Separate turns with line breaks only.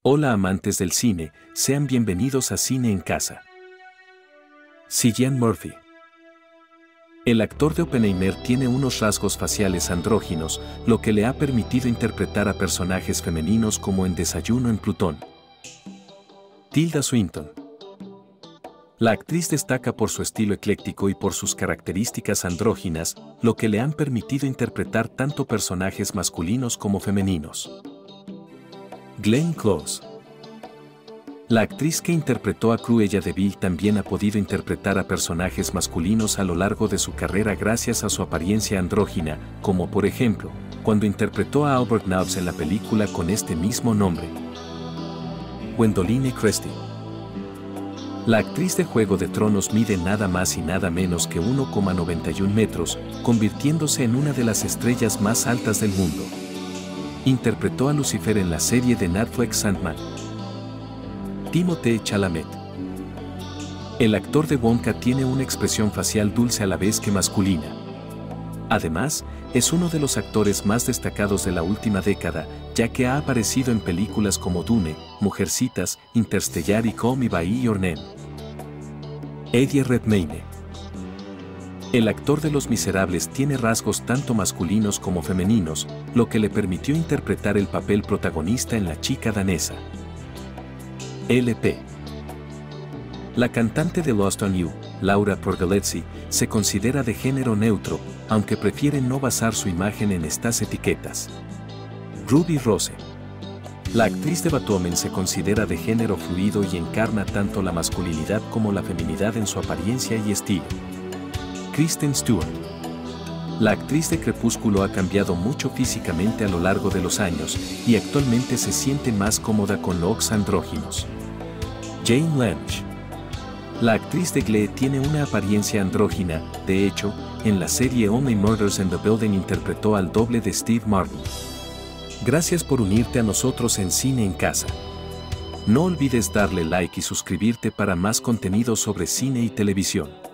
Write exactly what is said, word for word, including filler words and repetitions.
Hola amantes del cine, sean bienvenidos a Cine en Casa. Cillian Murphy. El actor de Oppenheimer tiene unos rasgos faciales andróginos, lo que le ha permitido interpretar a personajes femeninos como en Desayuno en Plutón. Tilda Swinton. La actriz destaca por su estilo ecléctico y por sus características andróginas, lo que le han permitido interpretar tanto personajes masculinos como femeninos. Glenn Close. La actriz que interpretó a Cruella de Vil también ha podido interpretar a personajes masculinos a lo largo de su carrera gracias a su apariencia andrógina, como por ejemplo, cuando interpretó a Albert Nobbs en la película con este mismo nombre. Gwendoline Christie. La actriz de Juego de Tronos mide nada más y nada menos que uno coma noventa y uno metros, convirtiéndose en una de las estrellas más altas del mundo. Interpretó a Lucifer en la serie de Netflix Sandman. Timothée Chalamet. El actor de Wonka tiene una expresión facial dulce a la vez que masculina. Además, es uno de los actores más destacados de la última década, ya que ha aparecido en películas como Dune, Mujercitas, Interstellar y Call Me by Your Name. Eddie Redmayne. El actor de Los Miserables tiene rasgos tanto masculinos como femeninos, lo que le permitió interpretar el papel protagonista en La chica danesa. L P. La cantante de Lost on You, Laura Pergolesi, se considera de género neutro, aunque prefiere no basar su imagen en estas etiquetas. Ruby Rose. La actriz de Batwoman se considera de género fluido y encarna tanto la masculinidad como la feminidad en su apariencia y estilo. Kristen Stewart. La actriz de Crepúsculo ha cambiado mucho físicamente a lo largo de los años y actualmente se siente más cómoda con looks andróginos. Jane Lynch. La actriz de Glee tiene una apariencia andrógina, de hecho, en la serie Only Murders in the Building interpretó al doble de Steve Martin. Gracias por unirte a nosotros en Cine en Casa. No olvides darle like y suscribirte para más contenido sobre cine y televisión.